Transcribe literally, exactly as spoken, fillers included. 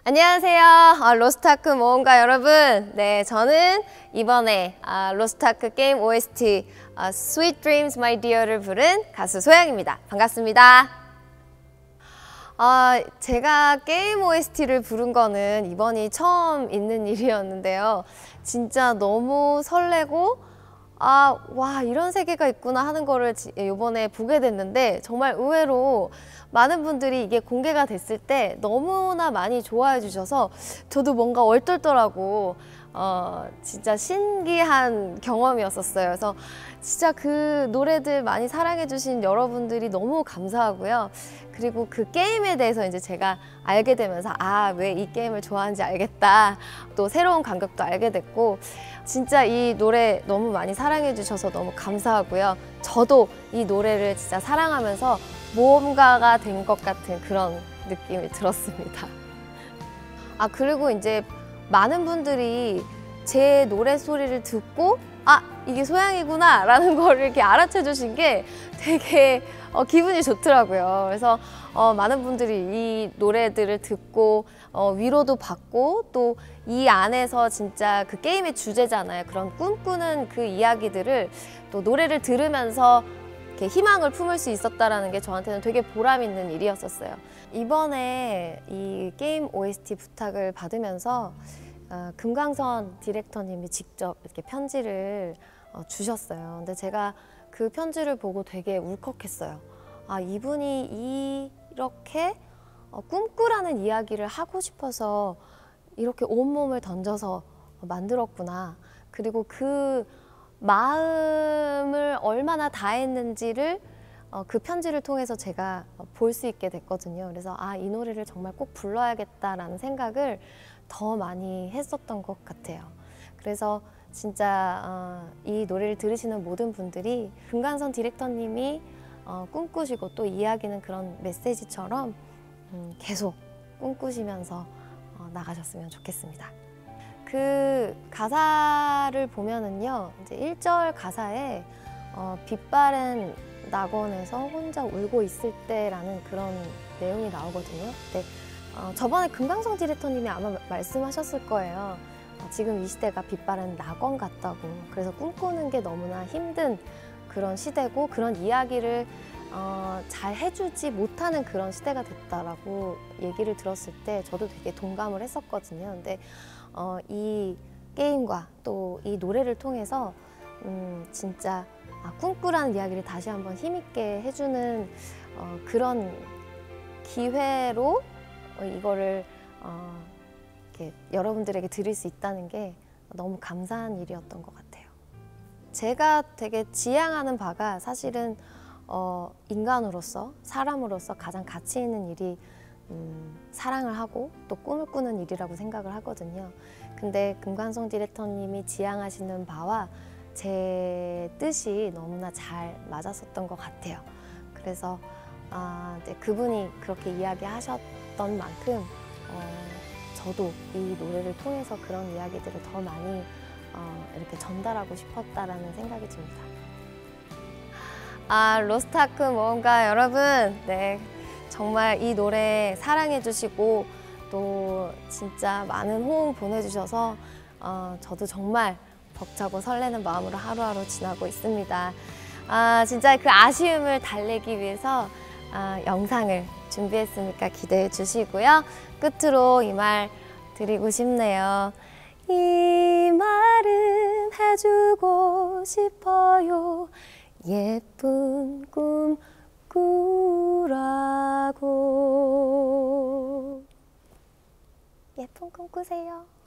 안녕하세요. 아, 로스트아크 모험가 여러분. 네, 저는 이번에 아, 로스트아크 게임 오에스티 아, Sweet Dreams My Dear를 부른 가수 소영입니다. 반갑습니다. 아, 제가 게임 오에스티를 부른 거는 이번이 처음 있는 일이었는데요. 진짜 너무 설레고 아, 와, 이런 세계가 있구나 하는 거를 이번에 보게 됐는데 정말 의외로 많은 분들이 이게 공개가 됐을 때 너무나 많이 좋아해 주셔서 저도 뭔가 얼떨떨하고 어, 진짜 신기한 경험이었었어요. 그래서 진짜 그 노래들 많이 사랑해 주신 여러분들이 너무 감사하고요. 그리고 그 게임에 대해서 이제 제가 알게 되면서 아, 왜 이 게임을 좋아하는지 알겠다. 또 새로운 감격도 알게 됐고 진짜 이 노래 너무 많이 사랑해 주셔서 너무 감사하고요. 저도 이 노래를 진짜 사랑하면서 모험가가 된 것 같은 그런 느낌이 들었습니다. 아, 그리고 이제 많은 분들이 제 노래 소리를 듣고 아, 이게 소양이구나 라는 거를 이렇게 알아채 주신 게 되게 어, 기분이 좋더라고요. 그래서 어, 많은 분들이 이 노래들을 듣고 어, 위로도 받고 또 이 안에서 진짜 그 게임의 주제잖아요. 그런 꿈꾸는 그 이야기들을 또 노래를 들으면서 이렇게 희망을 품을 수 있었다는 게 저한테는 되게 보람 있는 일이었었어요. 이번에 이 게임 오에스티 부탁을 받으면서 어, 금강선 디렉터님이 직접 이렇게 편지를 어, 주셨어요. 근데 제가 그 편지를 보고 되게 울컥했어요. 아, 이분이 이렇게 어, 꿈꾸라는 이야기를 하고 싶어서 이렇게 온몸을 던져서 만들었구나. 그리고 그 마음을 얼마나 다했는지를 어, 그 편지를 통해서 제가 볼 수 있게 됐거든요. 그래서 아, 이 노래를 정말 꼭 불러야겠다라는 생각을 더 많이 했었던 것 같아요. 그래서 진짜 어, 이 노래를 들으시는 모든 분들이 금강선 디렉터님이 어, 꿈꾸시고 또 이야기는 그런 메시지처럼 음, 계속 꿈꾸시면서 어, 나가셨으면 좋겠습니다. 그 가사를 보면은요, 이제 일 절 가사에 어, 빛바랜 낙원에서 혼자 울고 있을 때라는 그런 내용이 나오거든요. 근데 어, 저번에 금강성 디렉터님이 아마 말씀하셨을 거예요. 어, 지금 이 시대가 빛바랜 낙원 같다고. 그래서 꿈꾸는 게 너무나 힘든 그런 시대고 그런 이야기를 어, 잘 해주지 못하는 그런 시대가 됐다라고 얘기를 들었을 때 저도 되게 동감을 했었거든요. 근데 어, 이 게임과 또 이 노래를 통해서 음, 진짜 아, 꿈꾸라는 이야기를 다시 한번 힘있게 해주는 어, 그런 기회로 어, 이거를 어, 이렇게 여러분들에게 드릴 수 있다는 게 너무 감사한 일이었던 것 같아요. 제가 되게 지향하는 바가 사실은 어, 인간으로서, 사람으로서 가장 가치 있는 일이 음, 사랑을 하고 또 꿈을 꾸는 일이라고 생각을 하거든요. 근데 금강성 디렉터님이 지향하시는 바와 제 뜻이 너무나 잘 맞았었던 것 같아요. 그래서 아, 네, 그분이 그렇게 이야기하셨던 만큼 어, 저도 이 노래를 통해서 그런 이야기들을 더 많이 어, 이렇게 전달하고 싶었다라는 생각이 듭니다. 아, 로스트아크 모험가 여러분, 네, 정말 이 노래 사랑해 주시고 또 진짜 많은 호응 보내주셔서 어, 저도 정말 벅차고 설레는 마음으로 하루하루 지나고 있습니다. 아, 진짜 그 아쉬움을 달래기 위해서 아, 영상을 준비했으니까 기대해 주시고요. 끝으로 이 말 드리고 싶네요. 이 말은 해주고 싶어요. 예쁜 꿈 꾸라고. 예쁜 꿈 꾸세요.